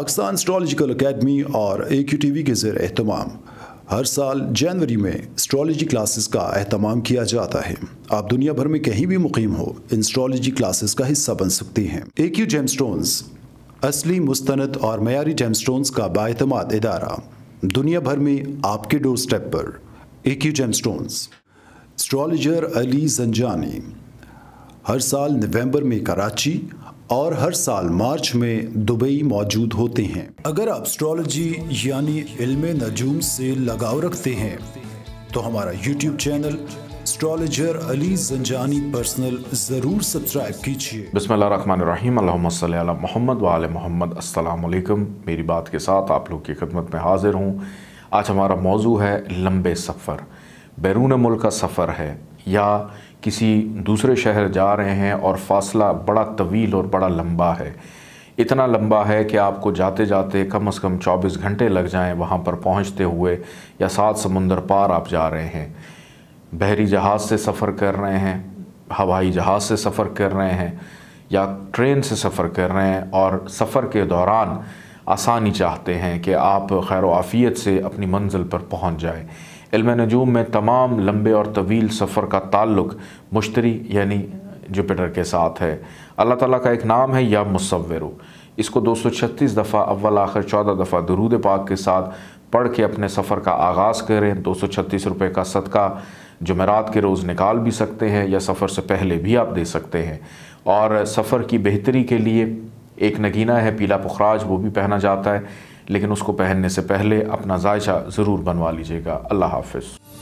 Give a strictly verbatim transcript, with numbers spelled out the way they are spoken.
Pakistan astrological academy और ए Q T V के ज़ेर एहतमाम हर साल जनवरी में एस्ट्रोलॉजी क्लासेस का एहतमाम किया जाता है। आप दुनिया भर में कहीं भी मुकीम हो, इन एस्ट्रोलॉजी क्लासेस का हिस्सा बन सकते हैं। ए क्यू जेमस्टोन्स असली, मुस्तनद और मयारी जेमस्टोन्स का बाएतमाद इदारा, दुनिया भर में आपके डोर स्टेप पर। A Q gemstones. Astrologer Ali Zanjani हर साल नवंबर में कराची और हर साल मार्च में दुबई मौजूद होते हैं। अगर आप एस्ट्रोलॉजी यानी इल्मे नजूम से लगाव रखते हैं तो हमारा YouTube channel astrologer Ali Zanjani personal ज़रूर सब्सक्राइब कीजिए। बिस्मिल्लाहिर्रहमानिर्रहीम, अल्लाहुम्मा सल्ली अला मोहम्मद व आले मोहम्मद। अस्सलाम वालेकुम। मेरी बात के साथ आप लोग की खिदमत में हाजिर हूँ। आज हमारा मौजू है लंबे सफ़र। बैरून मुल्क का सफ़र है या किसी दूसरे शहर जा रहे हैं और फासला बड़ा तवील और बड़ा लंबा है। इतना लंबा है कि आपको जाते जाते कम से कम चौबीस घंटे लग जाएं वहाँ पर पहुँचते हुए, या सात समुंदर पार आप जा रहे हैं। बहरी जहाज़ से सफ़र कर रहे हैं, हवाई जहाज़ से सफ़र कर रहे हैं या ट्रेन से सफ़र कर रहे हैं, और सफ़र के दौरान आसानी चाहते हैं कि आप खैर आफ़ियत से अपनी मंजिल पर पहुँच जाए। इल्म नजूम में तमाम लंबे और तवील सफ़र का ताल्लुक़ मुश्तरी यानी जुपिटर के साथ है। अल्लाह ताला का एक नाम है या मुसव्विर। इसको दो सौ छत्तीस दफ़ा अव्वल आखिर चौदह दफ़ा दुरूद पाक के साथ पढ़ के अपने सफ़र का आगाज़ करें। दो सौ छत्तीस रुपये का सदका जुमेरात के रोज़ निकाल भी सकते हैं या सफ़र से पहले भी आप दे सकते हैं। और सफ़र की बेहतरी के लिए एक नगीना है पीला पुखराज, वो भी पहना जाता है, लेकिन उसको पहनने से पहले अपना जायचा ज़रूर बनवा लीजिएगा। अल्लाह हाफ़िज़।